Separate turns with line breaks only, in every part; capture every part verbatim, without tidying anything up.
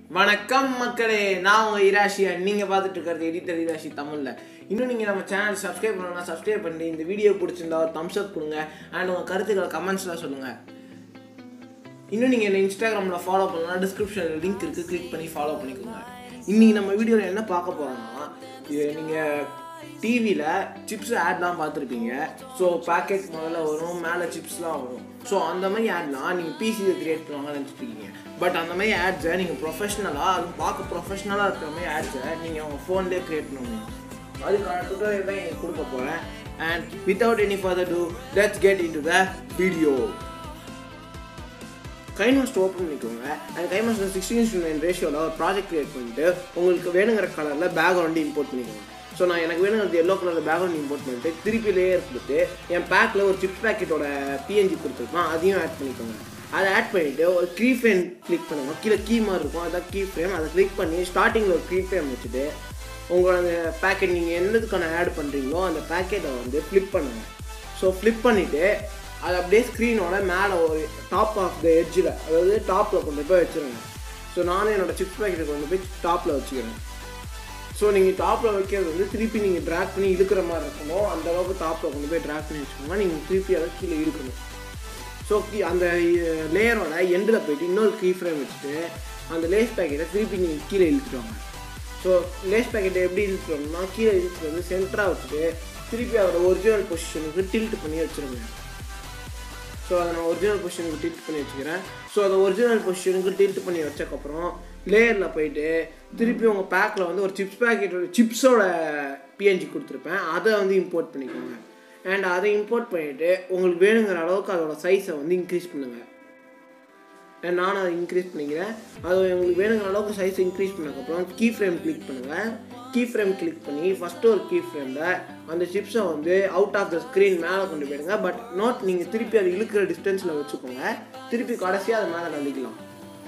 வணக்கம் மக்களே, நான் உங்கள் இராஷியா. நீங்கள் பார்த்துட்டு இருக்கிறது எடிட்டர் இராஷி தமிழில். இன்னும் நீங்கள் நம்ம சேனல் சப்ஸ்கிரைப் பண்ணணும்னா சப்ஸ்கிரைப் பண்ணி இந்த வீடியோ பிடிச்சிருந்தா ஒரு தம்ஸ் அப் கொடுங்க அண்ட் உங்கள் கருத்துக்களை கமெண்ட்ஸ்லாம் சொல்லுங்கள். இன்னும் நீங்கள் என்ன இன்ஸ்டாகிராமில் ஃபாலோ பண்ணலாம், டிஸ்கிரிப்ஷனில் லிங்க் இருக்குது, கிளிக் பண்ணி ஃபாலோ பண்ணிக்கோங்க. இன்றைக்கி நம்ம வீடியோவில் என்ன பார்க்க போகிறோம்னா, நீங்கள் டிவியில் சிப்ஸ் ஆட்லாம் பார்த்துருப்பீங்க. ஸோ பேக்கெட் முதல்ல வரும், மேலே சிப்ஸ்லாம் வரும். ஸோ அந்த மாதிரி ஆட்லாம் நீங்கள் பிசியில் க்ரியேட் பண்ணுவாங்கன்னு நினச்சிருக்கீங்க. பட் அந்த மாதிரி ஆட்ஸை நீங்கள் ப்ரொஃபஷ்னலாக, அது பார்க்க ப்ரொஃபஷ்னலாக இருக்கிற மாதிரி ஆட்ஸை நீங்கள் உங்கள் ஃபோன்லேயே க்ரியேட் பண்ணுவீங்க. அதுக்கான டுட்டோரியல் தான் எனக்கு கொடுக்க போகிறேன். And without any further ado let's get into the video. KineMaster open பண்ணிக்கோங்க. And KineMaster sixteen to nine ரேஷியோவில் ஒரு ப்ராஜெக்ட் க்ரியேட் பண்ணிட்டு உங்களுக்கு வேணுங்கிற கலரில் பேக்ரவுண்டு இம்போர்ட் பண்ணிக்கோங்க. ஸோ நான் எனக்கு வேணுங்கிறது எல்லோ கலரில் பேக்ரவுண்ட் இம்போர்ட் பண்ணிட்டு திருப்பி லேயர் கொடுத்து என் பேக்கில் ஒரு சிப்ஸ் பேக்கெட்டோட பிஎன்ஜி கொடுத்துருக்கோம், அதையும் ஆட் பண்ணிக்கோங்க. அதை ஆட் பண்ணிவிட்டு ஒரு கீ ஃப்ரேம் கிளிக் பண்ணுங்க. கீழே கீ மாதிரி இருக்கும், அதான் கீ ஃப்ரேம். அதை கிளிக் பண்ணி ஸ்டார்டிங்கில் ஒரு கீ ஃப்ரேம் வச்சுட்டு உங்களோட அந்த பேக்கெட் நீங்கள் என்னதுக்கான ஆட் பண்ணுறீங்களோ அந்த பேக்கெட்டை வந்து ஃப்ளிப் பண்ணுங்கள். ஸோ ஃப்ளிப் பண்ணிவிட்டு அதை அப்படியே ஸ்க்ரீனோட மேலே ஒரு டாப் ஆஃப் த எட்ஜில், அதாவது டாப்பில் கொண்டு போய் வச்சுருங்க. ஸோ நானும் என்னோடய சிப்ஸ் பேக்கெட்டை கொண்டு போய் டாப்பில் வச்சுக்கிறேன். ஸோ நீங்கள் டாப்பில் வைக்கிறது வந்து திருப்பி நீங்கள் ட்ராக் பண்ணி இழுக்கிற மாதிரி இருக்கணும். அந்தளவுக்கு டாப்பில் கொண்டு போய் ட்ராக் பண்ணி வச்சுக்கோங்க. நீங்கள் திருப்பி அதை கீழே இழுக்கணும். ஸோ கீ அந்த லேயரோட எண்டில் போய்ட்டு இன்னொரு கீ ஃப்ரேம் வச்சுட்டு அந்த லேஸ் பேக்கெட்டை திருப்பி நீங்கள் கீழே இழுத்துடுவாங்க. ஸோ லேஸ் பேக்கெட்டை எப்படி இழுத்துட்டோம்னா, கீழே இழுத்துட்டு வந்து சென்டராக வச்சுட்டு திருப்பி அதோட ஒரிஜினல் பொசிஷனுக்கு டில்ட் பண்ணி வச்சுருங்க. ஸோ அதை நான் ஒரிஜினல் பொசிஷனுக்கு டில்ட் பண்ணி வச்சுக்கிறேன். ஸோ அதை ஒரிஜினல் பொசிஷனுக்கு டில்ட் பண்ணி வச்சக்கப்புறம் லேயரில் போயிட்டு திருப்பி உங்கள் பேக்கில் வந்து ஒரு சிப்ஸ் பேக்கெட்டோட சிப்ஸோட பிஎன்ஜி கொடுத்துருப்பேன், அதை வந்து இம்போர்ட் பண்ணிக்கோங்க. அண்ட் அதை இம்போர்ட் பண்ணிவிட்டு உங்களுக்கு வேணுங்கிற அளவுக்கு அதோட சைஸை வந்து இன்க்ரீஸ் பண்ணுங்கள். அண்ட் நானும் அதை இன்க்ரீஸ் பண்ணிக்கிறேன். அது உங்களுக்கு வேணுங்கிற அளவுக்கு சைஸை இன்க்ரீஸ் பண்ணதுக்கப்புறம் கீ ஃப்ரேம் கிளிக் பண்ணுங்கள். கீ ஃப்ரேம் கிளிக் பண்ணி ஃபஸ்ட்டு ஒரு கீ ஃப்ரேமில் அந்த சிப்ஸை வந்து அவுட் ஆஃப் த ஸ்க்ரீன் மேலே கொண்டு போயிடுங்க. பட் நோட், நீங்கள் திருப்பி அது இழுக்கிற டிஸ்டன்ஸில் வச்சுக்கோங்க. திருப்பி கடைசியாக அதை மேலே தள்ளிக்கலாம்.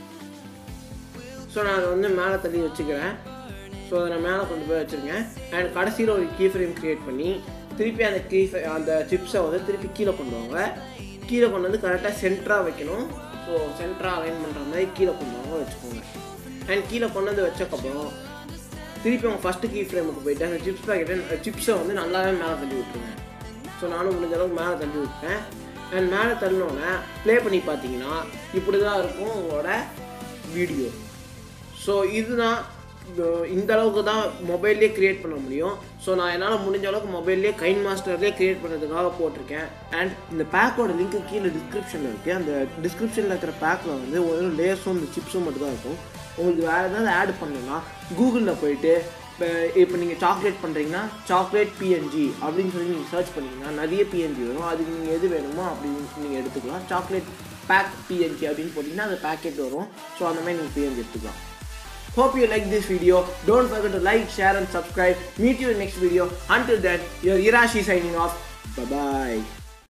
ஸோ நான் அதை வந்து மேலே தள்ளி வச்சுக்கிறேன். ஸோ அதை நான் மேலே கொண்டு போய் வச்சுருக்கேன். அண்ட் கடைசியில் ஒரு கீ ஃப்ரேம் க்ரியேட் பண்ணி திருப்பி அந்த கீ அந்த சிப்ஸை வந்து திருப்பி கீழே கொண்டு வாங்க. கீழே கொண்டு வந்து கரெக்டாக சென்டராக வைக்கணும். ஸோ சென்டராக அலைன் பண்ணுற மாதிரி கீழே கொண்டு வாங்க வச்சுக்கோங்க. அண்ட் கீழே கொண்டு வந்து வச்சக்கப்புறம் திருப்பி அவங்க ஃபஸ்ட்டு கீ ஃப்ரேமுக்கு போயிட்டு அந்த சிப்ஸ் பேக்கெட்டை சிப்ஸை வந்து நல்லாவே மேலே தள்ளி விட்டுருங்க. ஸோ நானும் முடிஞ்ச அளவுக்கு மேலே தள்ளி விட்டேன். அண்ட் மேலே தள்ளினோடனே ப்ளே பண்ணி பார்த்தீங்கன்னா இப்படி தான் இருக்கும் உங்களோட வீடியோ. ஸோ இதுதான், இந்த அளவுக்கு தான் மொபைல்லேயே க்ரியேட் பண்ண முடியும். ஸோ நான் என்னால் முடிஞ்ச அளவுக்கு மொபைல்லேயே கைன் மாஸ்டர்லேயே க்ரியேட் பண்ணுறதுக்காக போட்டிருக்கேன். அண்ட் இந்த பேக்கோட லிங்க்கு கீழே டிஸ்கிரிப்ஷனில் இருக்குது. அந்த டிஸ்கிரிப்ஷனில் இருக்கிற பேக்கில் வந்து ஒரு லேயர்ஸும் இந்த சிப்ஸும் மட்டும் தான் இருக்கும். உங்களுக்கு வேறு ஏதாவது ஆட் பண்ணணும்னா கூகுளில் போயிட்டு இப்போ இப்போ நீங்கள் சாக்லேட் பண்ணுறீங்கன்னா சாக்லேட் பிஎன்ஜி அப்படின்னு சொல்லி நீங்கள் சர்ச் பண்ணிங்கன்னா நிறைய பிஎன்ஜி வரும். அதுக்கு நீங்கள் எது வேணுமோ அப்படின்னு நீங்கள் எடுத்துக்கலாம். சாக்லேட் பேக் பிஎன்ஜி அப்படின்னு போட்டிங்கன்னா அந்த பேக்கெட் வரும். ஸோ அந்த மாதிரி நீங்கள் பிஎன்ஜி எடுத்துக்கலாம். Hope you like this video. Don't forget to like, share and subscribe. Meet you in next video. Until then, your Irashi signing off. Bye bye.